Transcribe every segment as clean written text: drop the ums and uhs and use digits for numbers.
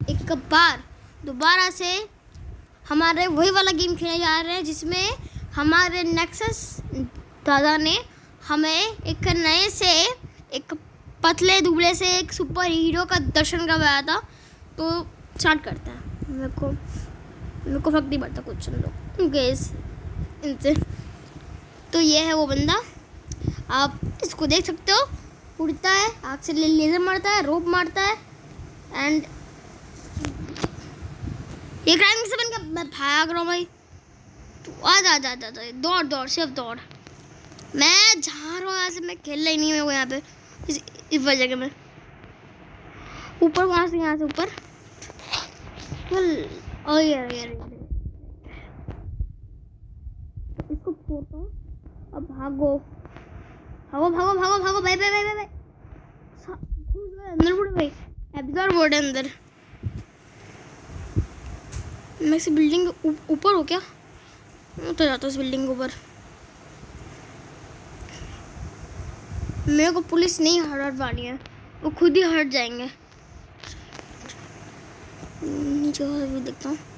एक बार दोबारा से हमारे वही वाला गेम खेलने जा रहे हैं जिसमें हमारे नेक्सस दादा ने हमें एक नए से एक पतले दुबले से एक सुपर हीरो का दर्शन करवाया था। तो स्टार्ट करते हैं। मेरे को फर्क नहीं पड़ता कुछ लोग गैस इनसे। तो ये है वो बंदा, आप इसको देख सकते हो, उड़ता है, आग से लेजर मारता है, रोप मारता है एंड ये क्राइम से बन के मैं भाग रहा हूँ भाई। तो आ दौड़ सिर्फ दौड़। मैं जा रहा हूँ यहाँ से, मैं खेलना ही नहीं है यहाँ पे इस वजह के मैं ऊपर वहाँ से यहाँ से ऊपर। और यार इसको फोड़ता हूँ। अब भागो भाई अंदर बुढ़े भाई एब्जॉर्ब बोर्ड है अंदर। मैं इस बिल्डिंग के ऊपर हो क्या? तो जाता हूँ इस बिल्डिंग के ऊपर। मेरे को पुलिस नहीं हट पानी है, वो खुद ही हट जाएंगे। नीचे भी देखता हूँ।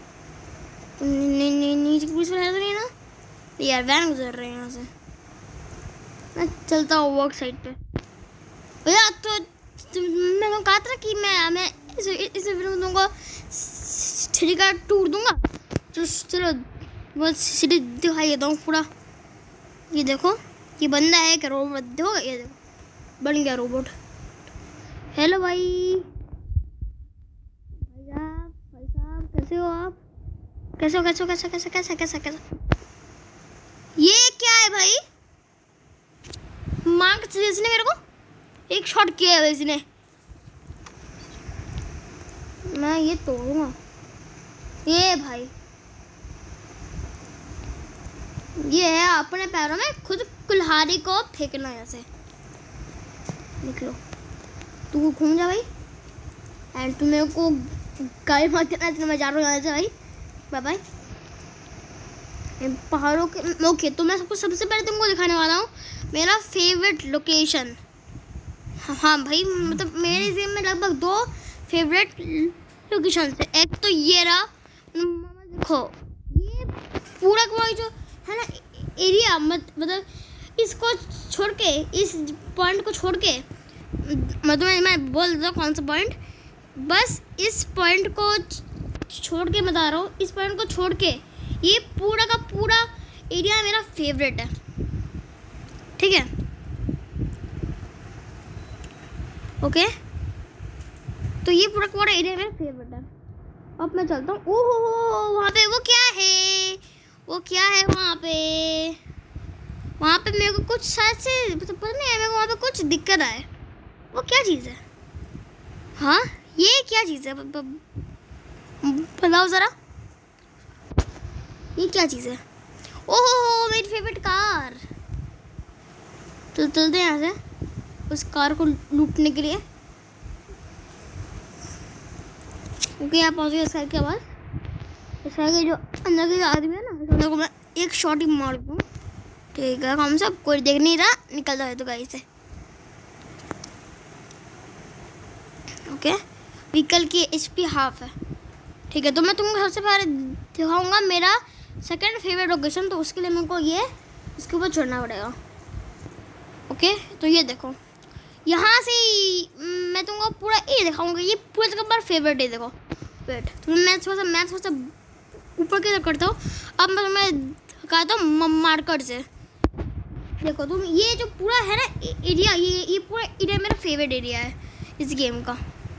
नीचे पुलिस वाले तो नहीं ना यार, वैन गुजर रहे हैं यहाँ से। मैं चलता हूँ वर्क साइड पे। भैया तो मैंने कहा था कि मैं इस तुमको सिटी का टूर दूंगा। तो चलो बहुत सिटी दिखाई देता हूँ पूरा। ये देखो, ये बंदा है क्या रोबोट? देखो ये देखो, बन गया रोबोट। हेलो भाई साहब कैसे हो आप? कैसे ये क्या है भाई? मार्क इसने मेरे को एक शॉट किया है इसने। मैं ये तोड़ूंगा। ये भाई ये है अपने पैरों में खुद कुल्हाड़ी को फेंकना। ऐसे देख लो, तू घूम जा भाई एंड तू मेरे को गाड़ी मत देना, इसलिए मैं जा रहा हूँ यहाँ से भाई। Bye bye. पहाड़ों के ओके, तो मैं सबसे पहले तुमको दिखाने वाला हूँ मेरा फेवरेट लोकेशन। हाँ भाई, मतलब मेरे जिम में लगभग 2 फेवरेट लोकेशन है। एक तो ये रहा, देखो ये पूरा जो है ना एरिया, मतलब इसको छोड़ के, इस पॉइंट को छोड़ के, मतलब मैं बोल देता हूँ कौन सा पॉइंट। बस इस पॉइंट को छोड़ के बता रहा हूँ, इस पॉइंट को छोड़ के ये पूरा का पूरा एरिया मेरा फेवरेट है। ठीक है ओके, तो ये पूरा का पूरा एरिया मेरा फेवरेट है। अब मैं चलता हूँ। ओहो, वहाँ पे वो क्या है वहाँ पे मेरे को कुछ शायद से मतलब पता नहीं है, मेरे को वहाँ पे कुछ दिक्कत आए। वो क्या चीज़ है? हाँ ये क्या चीज़ है? बताओ ज़रा, ये क्या चीज़ है? ओहो, मेरी फेवरेट कार। तो चलते हैं यहाँ से उस कार को लूटने के लिए। ओके, यहाँ पहुँच गए। इस कार के बाद इस कार के जो अंदर के आदमी है ना, अंदर को मैं एक शॉट ही मार दूँ। ठीक है, हम सब कोई देख नहीं रहा, निकल जाए तो गाड़ी से। ओके, व्हीकल की HP हाफ है। ठीक है, तो मैं तुमको सबसे पहले दिखाऊंगा मेरा सेकंड फेवरेट लोकेशन। तो उसके लिए मेरे को ये इसके ऊपर चढ़ना पड़ेगा। ओके, तो ये देखो, यहाँ से मैं तुमको पूरा ये दिखाऊंगा। ये पूरा जगह पर फेवरेट है। देखो वेट, तो मैं थोड़ा सा ऊपर की तरफ करता हूँ। अब मैं तुम्हें कहता हूँ मार्कर से। देखो तुम, ये जो पूरा है ना एरिया, ये पूरा एरिया मेरा फेवरेट एरिया है इस गेम का।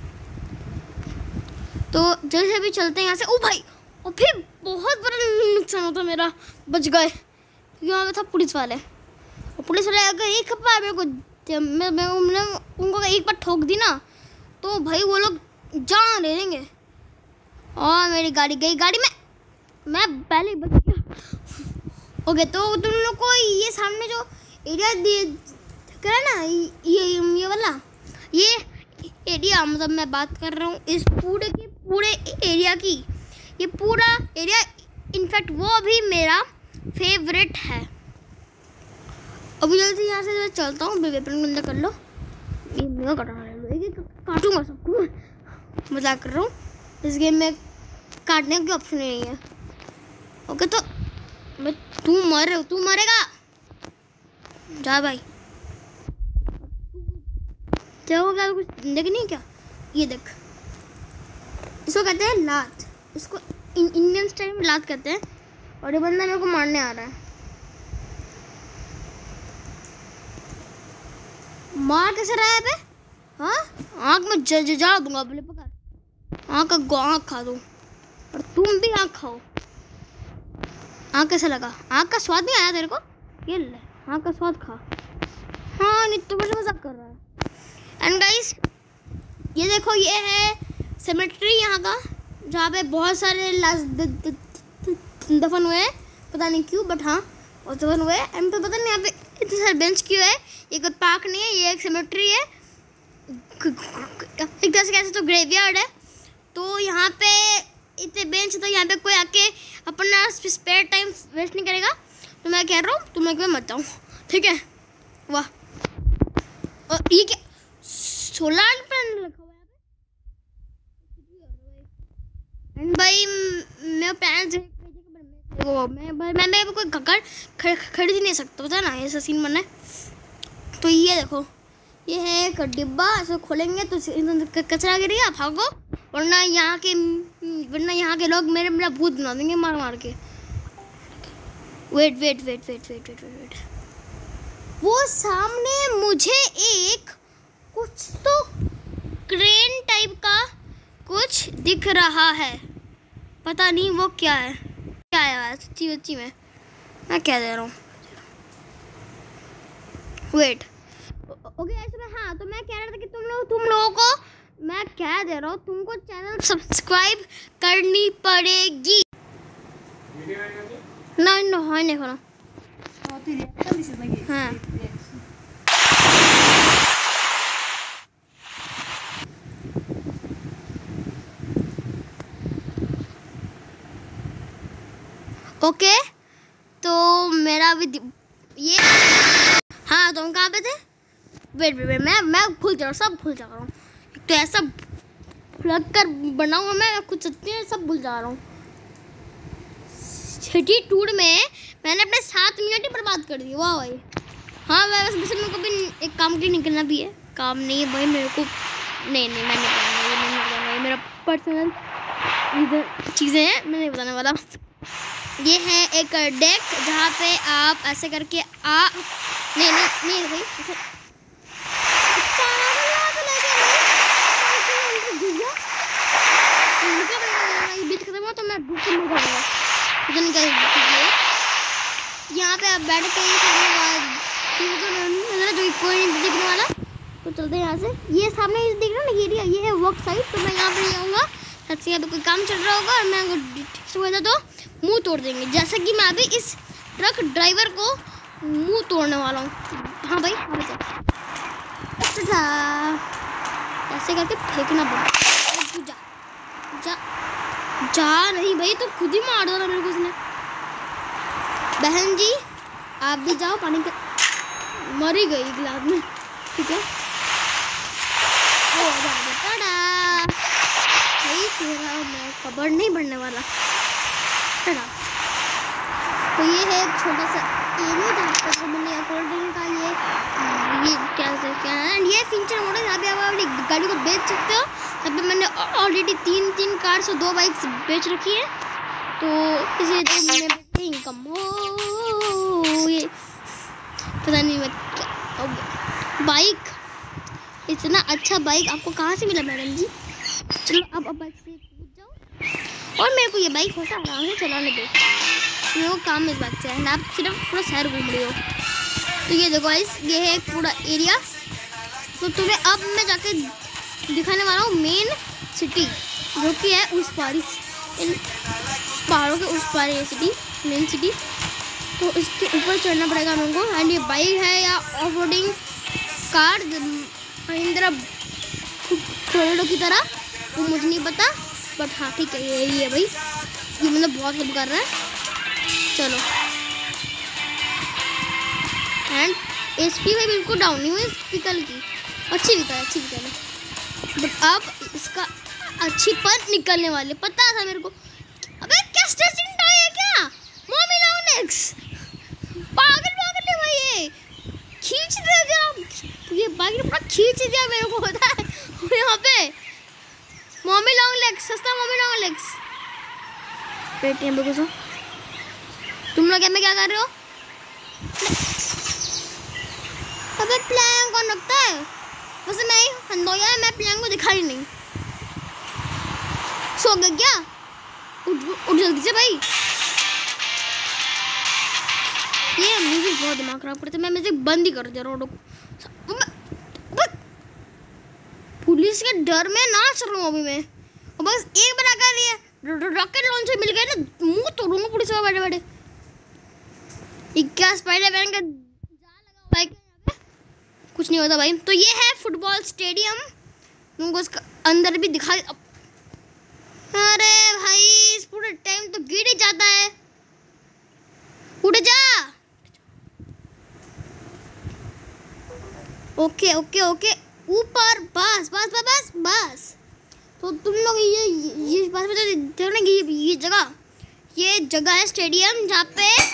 तो जल्दी से भी चलते हैं यहाँ से। ओ भाई, और फिर बहुत बड़ा नुकसान होता मेरा, बच गए क्योंकि वहाँ पे था पुलिस वाले। और पुलिस वाले अगर एक बार मेरे को मैं उनको एक बार ठोक दी ना, तो भाई वो लोग जान ले लेंगे। और मेरी गाड़ी गई, गाड़ी में मैं पहले ही बच गया। ओके, तो तुम लोग को ये सामने जो एरिया दिख रहा है ना, ये वाला ये एरिया, मतलब मैं बात कर रहा हूँ इस पूरे एरिया की। ये पूरा एरिया इनफैक्ट वो भी मेरा फेवरेट है। अभी जल्दी से यहाँ से मैं चलता हूँ। वेपन बंद कर लो। ये मेरा काटूंगा सबको, मजाक कर रहा हूँ। इस गेम में काटने की ऑप्शन नहीं है। ओके तो तू मरेगा। जा भाई, क्या हो गया? कुछ देख नहीं क्या? ये देख, इसको कहते हैं लात। इसको इंडियन स्टाइल में लात कहते हैं। और ये बंदा मेरे को मारने आ रहा है। मार कैसे रहा है बे? हाँ, आँख में जा दूंगा। बोले पकड़, आँख खा दूँ और तुम भी आँख खाओ। आँख कैसा लगा? आँख का स्वाद नहीं आया तेरे को? ये ले, आँख का स्वाद खा। हाँ, नहीं तो मुझे मजाक कर रहा है। एंड गाइस, ये देखो, ये है सेमेट्री यहाँ का, जहाँ पे बहुत सारे लाश दफन हुए हैं। पता नहीं क्यों, बट हाँ और दफन हुए हैं। एंड तो पता नहीं यहाँ पे इतने सारे बेंच क्यों है। ये कोई पार्क नहीं है, ये एक सेमेट्री है। एक तरह से कैसे तो ग्रेवयार्ड है। तो यहाँ पे इतने बेंच, तो यहाँ पे कोई आके अपना स्पेयर टाइम वेस्ट नहीं करेगा। तो मैं कह रहा हूँ तुम लोग मत जाओ, ठीक है? वाह, और ये क्या सोलर पैनल रखा हुआ है एंड भाई मैं पैन मैं कोई ककड़ खरीद ही नहीं सकता, पता ना ऐसा सीन बनना है। तो ये देखो, ये है एक डिब्बा। ऐसे खोलेंगे तो कचरा गिरेगा, भागो, वरना यहाँ के लोग मेरा भूत बना देंगे मार के। वेट, वो सामने मुझे एक कुछ तो क्रेन टाइप का कुछ दिख रहा है। पता नहीं वो क्या है सच्ची में मैं क्या दे रहा हूँ। वेट, ओके ऐसे में। हाँ, तो मैं कह रहा था कि तुम लोगों को मैं क्या दे रहा हूँ, तुमको चैनल सब्सक्राइब करनी पड़ेगी। नहीं खाना। हाँ, ओके तो मेरा भी ये। हाँ, तो हम कहाँ पे थे? वेट मैं भूल जा रहा हूँ, सब भूल जा रहा हूँ। तो ऐसा लग कर बनाऊंगा मैं खुद सच्ची में सब भूल जा रहा हूँ। सिटी टूर में मैंने अपने 7 मिनट ही बर्बाद कर दिए। वाह भाई। हाँ, वैसे मेरे को भी एक काम के लिए निकलना भी है। काम नहीं है भाई मेरे को, नहीं मैं नहीं बताऊँगा। ये मेरा पर्सनल चीज़ें हैं, मैं नहीं बताने वाला। ये है एक डेक, जहाँ पे आप ऐसे करके नहीं भाई, बीच खत्म हुआ तो मैं भूख से मर जाऊंगा। यहाँ पे आप बैठ के जो कोई नहीं दिखने वाला। तो चलते हैं यहाँ से। ये सामने दिख रहा है ना एरिया, ये है वर्क साइट। तो मैं यहाँ पे नहीं आऊँगा, सबसे यहाँ पे कोई काम चल रहा होगा और मैं ठीक से हुआ तो मुंह तोड़ देंगे। जैसे कि मैं अभी इस ट्रक ड्राइवर को मुंह तोड़ने वाला हूँ। हाँ भाई, ऐसे करके फेंकना पड़ेगा। जा नहीं भाई, तो खुद ही मार दो ना मेरे को उसने। बहन जी आप भी जाओ, पानी के मर ही गई गिलास में, ठीक है? मैं कबर नहीं बढ़ने वाला। तो ये है एक छोटा सा एरिया जहाँ पर मैंने कोल्ड ड्रिंक का ये क्या है। ये फीचर मोड है, यहाँ पे आप अपनी गाड़ी को बेच सकते हो। यहाँ पे मैंने ऑलरेडी 3 कार्स और 2 बाइक्स बेच रखी है। तो इसलिए इनकम हो, ये पता नहीं मैं क्या बाइक, इतना अच्छा बाइक आपको कहाँ से मिला मैडम जी? चलो अब बाइक से कूद जाओ और मेरे को ये बाइक होता आराम से चलाने दो। मेरे को काम इस बात से है, आप सिर्फ पूरा शहर घूम रही हो। तो ये देखो गाइस, ये है पूरा एरिया। तो तुम्हें अब मैं जाके दिखाने वाला हूँ मेन सिटी, जो कि है उस पार, इन पहाड़ों के उस पार है सिटी, मेन सिटी। तो इसके ऊपर चढ़ना पड़ेगा मेरे को। एंड ये बाइक है या off roading car Mahindra Toyota की तरह, वो मुझे नहीं पता, बट हाँ ठीक है, यही है भाई। ये मतलब बहुत हेल्प कर रहा है। चलो, एंड एचपी भाई बिल्कुल डाउन नहीं हुई इस व्हीकल की, अच्छी व्हीकल है। बट अब इसका अच्छी पंच निकलने वाली, पता था मेरे को। अबे क्या स्ट्रेचिंग टॉय है क्या? मॉमी लॉन्ग लेग्स, पागल है भाई, ये खींच दिया, ये बाइक पूरा खींच दिया मेरे को, पता है यहाँ पे। मॉमी लॉन्ग लेग्स, सस्ता मॉमी लॉन्ग लेग्स। पेटीएम पे घुसो। तुम लोग में क्या कर रहे हो? अबे प्लान कौन रखता है? वैसे मैं ही हंदोया है, मैं प्लान को दिखा ही नहीं। सो गया क्या? उठ जल्दी से भाई। ये म्यूजिक बहुत दिमाग खराब करते, मैं म्यूजिक बंद ही कर दिया। रोडो पुलिस के डर में नाच रहा हूँ अभी मैं। और बस एक बना कर लिया, रॉकेट लॉन्चर मिल गया ना, मुंह तोड़ूंगा पुलिस वाले बड़े बड़े। क्या स्पाइडरमैन का जाल लगा हुआ है यहाँ पे? कुछ नहीं होता भाई। तो ये है फुटबॉल स्टेडियम, तुमको इसका अंदर भी दिखा। अरे भाई इस पूरे टाइम तो गिर ही जाता है। उठ जा। ओके ओके ओके, ऊपर बस बस बस बस बस। तो तुम लोग ये बात बता ना कि ये जगह है स्टेडियम, जहाँ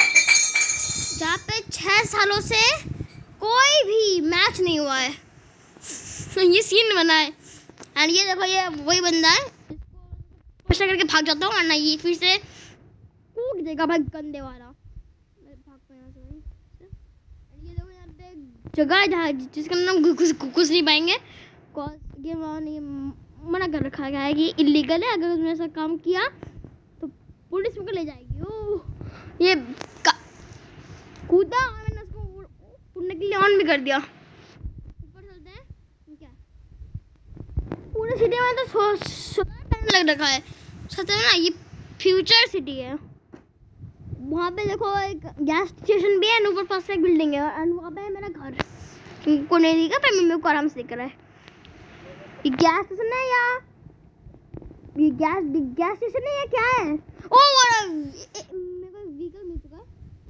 पे 6 सालों से कोई भी मैच नहीं हुआ है। ये सीन बना है। एंड ये देखो, ये वही बंदा है, इसको करके भाग जाता हूँ, वरना ये फिर से कूद देगा भाई, गंदे वाला। मैं भागता हूँ यहाँ से। ये देखो यहाँ पे जगह है जहाँ जिसका नाम घुस नहीं पाएंगे, ये नहीं मना कर रखा गया है कि इलीगल है। अगर उसने ऐसा काम किया तो पुलिस को ले जाएगी। ओह ये कूदा और मैंने उसको उड़ने के लिए ऑन भी कर दिया। ऊपर चलते हैं। क्या पूरे सिटी में तो सोलर पैनल लग रखा है, सच में ना, ये फ्यूचर सिटी है। वहाँ पे देखो एक गैस स्टेशन भी है, ऊपर पास से एक बिल्डिंग है, एंड वहाँ पे है मेरा घर। तुमको नहीं दिखा पर मम्मी को आराम से दिख रहा है। ये गैस स्टेशन है या ये गैस स्टेशन है या क्या है? ओ मेरे को व्हीकल मिल चुका है,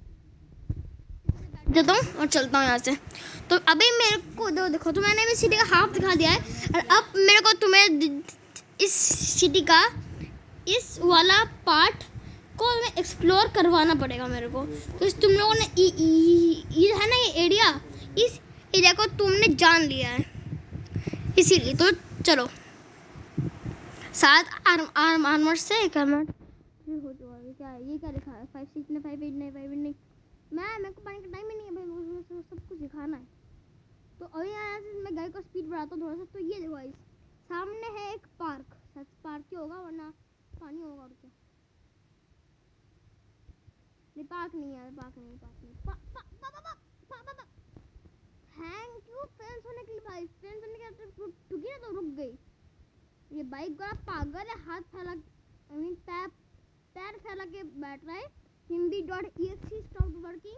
जाता हूँ और चलता हूँ यहाँ से। तो अभी मेरे को देखो, तो मैंने भी सिटी का हाफ दिखा दिया है, और अब मेरे को तुम्हें इस सिटी का इस वाला पार्ट को मैं एक्सप्लोर करवाना पड़ेगा मेरे को। तो तुम लोगों ने ये है ना, ये एरिया, इस एरिया को तुमने जान लिया है, इसीलिए तो चलो। 7 आर्मर से करना हो चुका है। क्या है ये, क्या लिखा है? 5 6 5 8 9 5 8 मेरे को पानी का टाइम ही नहीं है भाई, मुझे सब कुछ दिखाना है। तो अभी यहाँ से मैं गाड़ी का स्पीड बढ़ाता हूँ थोड़ा सा। तो ये देखो गाइस, सामने है एक पार्क, पार्क ही होगा वरना पानी होगा और क्या। नहीं पार्क नहीं है, पार्क नहीं थैंक यू फ्रेंड्स होने के लिए भाई। फ्रेंड्स होने के लिए ठुकी ना तो रुक गई। ये बाइक बड़ा पागल है, हाथ फैला पैर फैला के बैठ रहा है। hindi.exe स्टॉप वर्किंग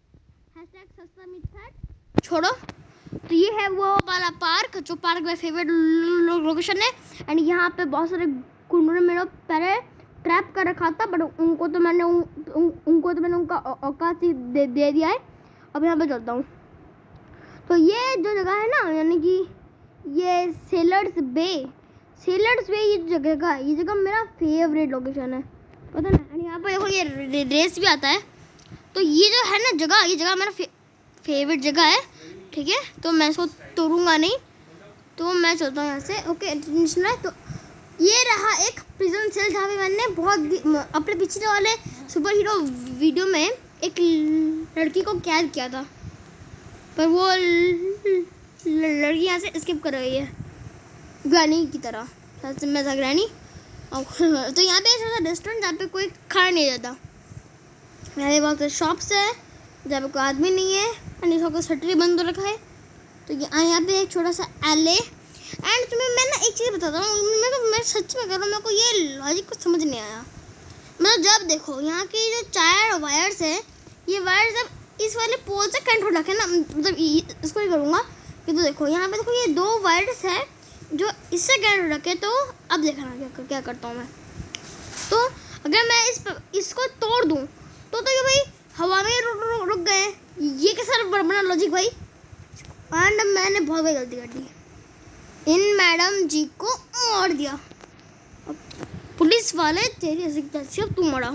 #सस्ता छोड़ो। तो ये है वो वाला पार्क, जो पार्क मेरा फेवरेट लोकेशन है। एंड यहाँ पे बहुत सारे गुंडों ने मेरा पहले ट्रैप कर रखा था, बट उनको तो मैंने उनका औकात ही दे दिया है। अब यहाँ पे चलता हूँ। तो ये जो जगह है ना, यानी कि ये सेलर्स बे ये जगह मेरा फेवरेट लोकेशन है, पता ना। एंड यहाँ पे देखो ये रेस भी आता है। तो ये जो है ना जगह, ये जगह मेरा फेवरेट जगह है, ठीक है। तो मैं इसको तोड़ूंगा नहीं, तो मैं चलता हूँ यहाँ से। ओके तो ये रहा एक प्रिजन सेल, जहाँ पे मैंने बहुत अपने पिछले वाले सुपर हीरो वीडियो में एक लड़की को कैद किया था, पर वो लड़की यहाँ से स्किप कर रही है ग्रैनी की तरह, मैं ग्रैनी। तो यहाँ पे छोटा रेस्टोरेंट जहाँ पे कोई खा नहीं जाता। यहाँ पे बहुत सारे शॉप्स है जहाँ पे कोई आदमी नहीं है, एंड सबका शटर बंद हो रखा है। तो यहाँ पे एक छोटा सा एले। एंड तुम्हें मैं ना एक चीज़ बताता हूँ, मैं सच में कर रहा हूँ, मेरे को ये लॉजिक कुछ समझ नहीं आया। मतलब जब देखो यहाँ की जो 4 वायर्स है, ये वायर्स जब इस वाले पोल से कनेक्ट हो रखे ना, मतलब इसको ही करूँगा कि तो देखो यहाँ पे देखो ये 2 वायर्स है जो इससे कनेक्ट हो रखे। तो अब देखना क्या करता हूँ मैं। तो अगर मैं इसको तोड़ दूँ तो ये भाई हवा में रुक गए। ये कैसा बना लॉजिक भाई। एंड मैंने बहुत बड़ी गलती कर दी, इन मैडम जी को मार दिया। पुलिस वाले तेरी जिक्र अब तू मरा।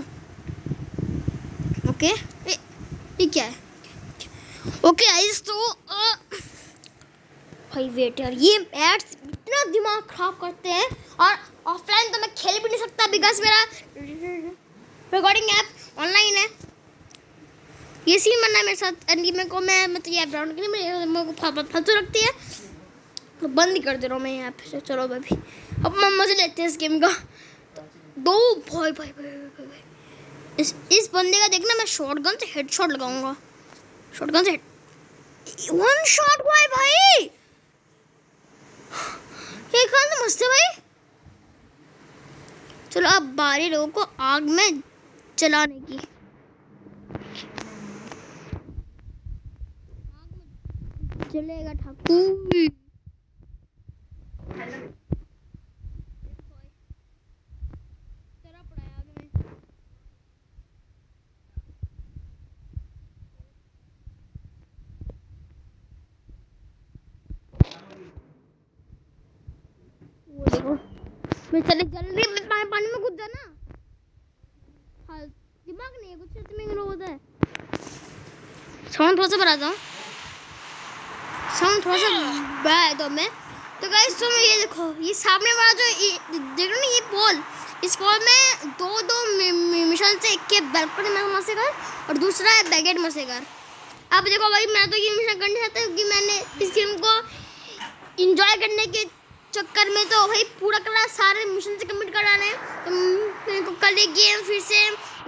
ओके ये क्या है? ओके गाइस तो भाई वेट यार, ये एड्स इतना दिमाग खराब करते हैं और ऑफलाइन तो मैं खेल भी नहीं सकता बिकॉज मेरा रिकॉर्डिंग ऐप ऑनलाइन है। ये सीन बनना है मेरे साथ एंड मेरे को मैं तो ये ऐप डाउनलोड करनी मेरे को फालतू लगती है तो बंद ही कर दे रहा हूँ मैं ये ऐप से। चलो भाई अब मजे लेते हैं इस गेम का। तो दो भाई भाई भाई भाई भाई इस बंदे का देखना, मैं शॉटगन से हेडशॉट लगाऊंगा। शॉटगन से वन शॉट हुआ है भाई। ये कौन सा मस्त है भाई। चलो अब बारी लोगों को आग में जलाने की। चलेगा ठाकुर। देखो मैं चले जल्दी पानी में कूद जाना। हाँ दिमाग नहीं है कुछ तुम्हें होता है। साउंड थोड़ा सा बढ़ाता हूँ, साउंड थोड़ा सा बढ़ा दो मैं। तो गाइस तुम ये देखो, ये सामने वाला जो देख रहे हो ना ये पोल, इस पोल में दो मिशन से एक के बैल्कनी में मसेगर और दूसरा है बैगेट मसेगर। अब देखो भाई मैं तो ये मिशन करना चाहता हूँ कि मैंने इस गेम को एंजॉय करने के चक्कर में तो भाई पूरा करना, सारे मिशन से कंप्लीट कराने हैं। तो मेरे को कल एक गेम फिर से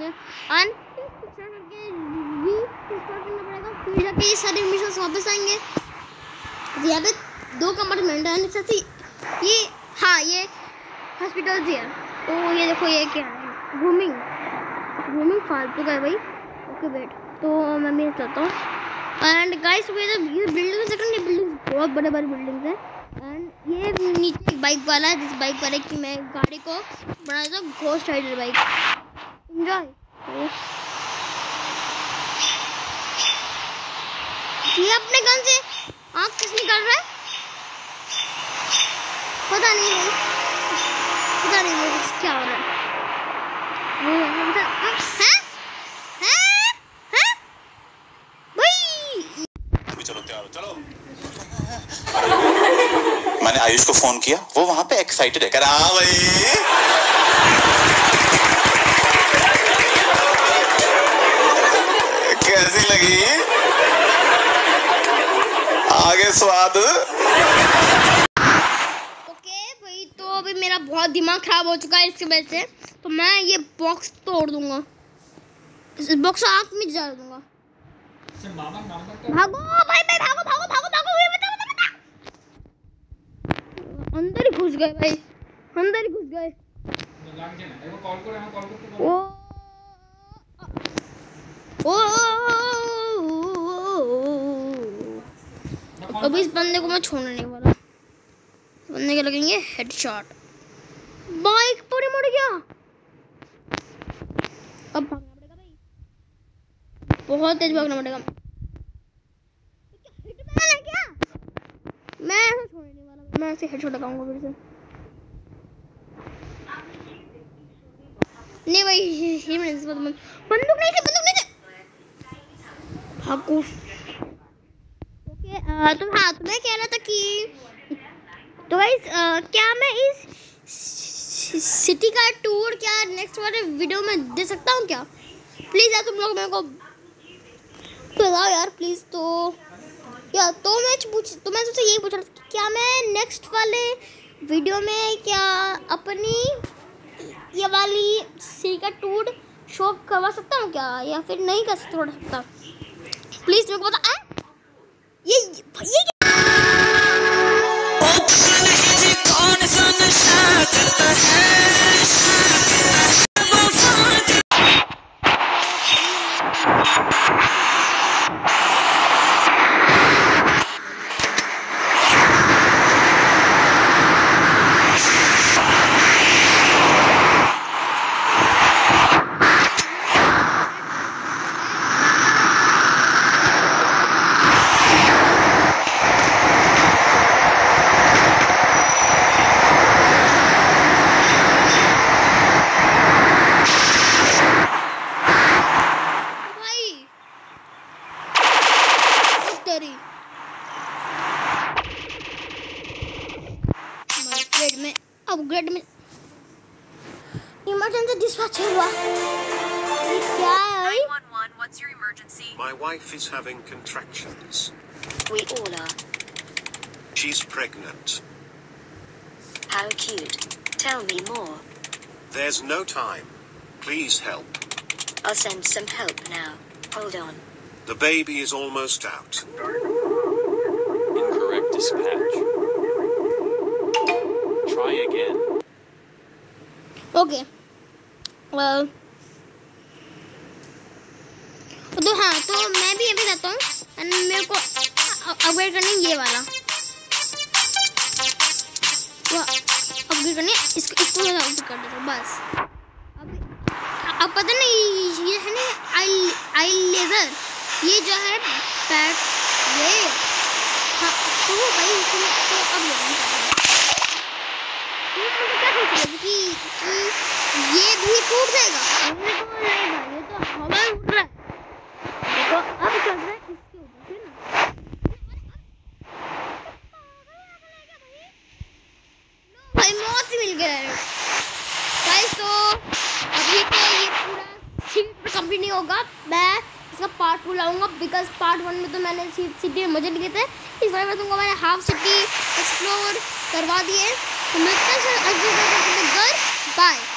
करना पड़ेगा, फिर जाके ये सारे मिशन वापस आएंगे। यहाँ पे 2 कंपार्टमेंट है ये। हाँ ये हॉस्पिटल है। तो ये देखो ये क्या है, घूमिंग फालतू का है भाई। ओके वेट तो मैं भी चलता हूँ। एंड गाइस ये बिल्डिंग सेकंड, ये बिल्डिंग बहुत बड़े बिल्डिंग है। एंड ये नीचे बाइक वाला है, जिस बाइक वाले की मैं गाड़ी को बना देता हूँ घोस्ट राइडर बाइक। एंजॉय ये अपने गन से आँख किस निकाल रहा है पता नहीं क्या हो रहा है। चलो तैयार हो, चलो। मैंने आयुष को फोन किया, वो वहां पे एक्साइटेड है, कह रहा हाँ भाई। कैसी लगी आगे स्वाद? ओके भाई तो अभी मेरा बहुत दिमाग खराब हो चुका है इसकी वजह से, तो मैं ये बॉक्स तोड़ दूंगा, इस बॉक्स आँख में डाल दूंगा। भागो भाई भागो ये बता अंदर ही घुस गए भाई, अंदर ही घुस गए। अभी इस बंदे को मैं छोड़ने नहीं वाला, बंदे के लगेंगे हेडशॉट। बाइक पूरी मुड़ गया, अब भागना पड़ेगा भाई, बहुत तेज भागना पड़ेगा। हिटमैन है क्या? मैं ऐसे छोड़ने नहीं वाला, मैं ऐसे हेडशॉट लगाऊंगा फिर से। नहीं भाई बंदूक नहीं थे भागो। ओके तो हाँ तो मैं कह रहा था कि तो गाइस क्या मैं इस सिटी का टूर क्या नेक्स्ट वाले वीडियो में दे सकता हूँ क्या? प्लीज यार तुम लोग मेरे को बताओ यार प्लीज। तो या तो मैं तुमसे यही पूछ रहा था कि क्या मैं नेक्स्ट वाले वीडियो में क्या अपनी ये वाली सिटी का टूर शो करवा सकता हूँ क्या, या फिर नहीं कर सकता? प्लीज मेरे को बता। ये कौन सा नशा करता है? इमरजेंसी डिस्पैच हुआ। ये क्या है भाई? 911, what's your emergency? My wife is having contractions. We all are. She's pregnant. How cute. Tell me more. There's no time. Please help. I'll send some help now. Hold on. The baby is almost out. Incorrect dispatch. Try again. Okay तो हाँ, तो मैं भी अभी जाता हूँ and मेरे को अपग्रेड करनी ये वाला, तो अपग्रेड करनी इसको कर देता हूँ बस। अब पता नहीं ये है ना आई लेजर, ये जो है बैट ये हाँ, तो भाई तो अब क्या सोच रहे कि ये भी टूट जाएगा? हमने तो नहीं भाई, ये तो हवा में उड़ रहा है। तो अब चल रहा है इसके ऊपर से ना, भाई मौत ही मिल गया है गाइस। तो अभी तो ये पूरा सीट कंप्लीट नहीं होगा, मैं इसका पार्ट 2 लाऊंगा बिकॉज पार्ट 1 में तो मैंने सिटी में मजे लिए थे, इस बार मैं तुमको मैंने हाफ सिटी एक्सप्लोर करवा दिए। तो मिलते हैं अगले वीडियो में, बाय।